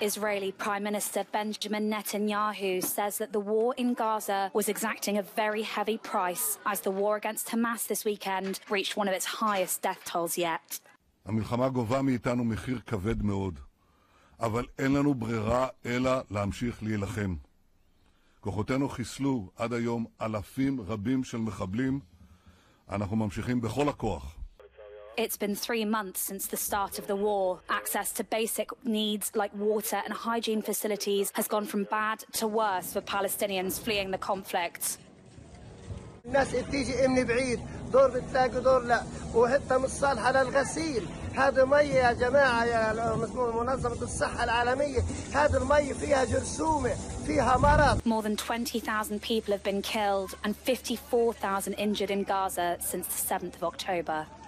Israeli Prime Minister Benjamin Netanyahu says that the war in Gaza was exacting a very heavy price as the war against Hamas this weekend reached one of its highest death tolls yet. המלחמה גובה מאיתנו מחיר כבד מאוד, אבל אין לנו ברירה אלא להמשיך להילחם. כוחותינו חיסלו עד היום אלפים רבים של מחבלים. אנחנו ממשיכים בכל הכוח. It's been 3 months since the start of the war. Access to basic needs like water and hygiene facilities has gone from bad to worse for Palestinians fleeing the conflict. الناس بتيجي من بعيد دور بتلاقي دور لا وحتى مش صالحه للغسيل. هذه ميه يا جماعه يا منظمه الصحه العالميه، هذه الميه فيها جرثومه فيها مرض. More than 20,000 people have been killed and 54,000 injured in Gaza since the 7th of October.